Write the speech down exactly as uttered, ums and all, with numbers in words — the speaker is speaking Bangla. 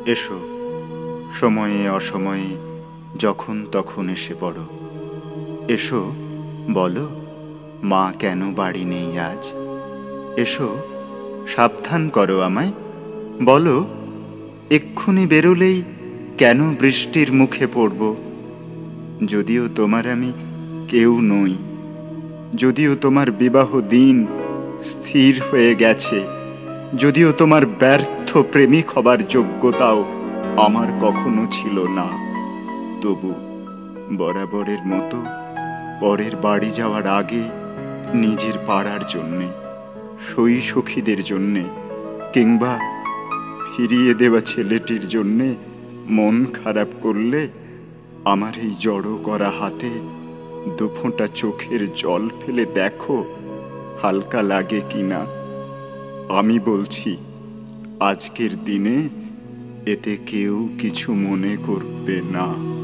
এসো, সময়ে অসময়ে যখন তখন এসে পড়ো। এসো, বলো মা কেন বাড়ি নেই আজ। এসো, সাবধান করো আমায়, বলো এক্ষুনি বেরোলেই কেন বৃষ্টির মুখে পড়ব। যদিও তোমার আমি কেউ নই, যদিও তোমার বিবাহ দিন স্থির হয়ে গেছে, যদিও তোমার ব্যর্থ প্রেমিক হবার যোগ্যতাও আমার কখনো ছিল না, তবু বরাবরের মতো পরের বাড়ি যাওয়ার আগে নিজের পাড়ার জন্যে, সই সখীদের জন্যে, কিংবা ফিরিয়ে দেওয়া ছেলেটির জন্যে মন খারাপ করলে আমার এই জড়ো করা হাতে দুফোঁটা চোখের জল ফেলে দেখো হালকা লাগে কিনা। আমি বলছি আজকের দিনে এতে কেউ কিছু মনে করবে না।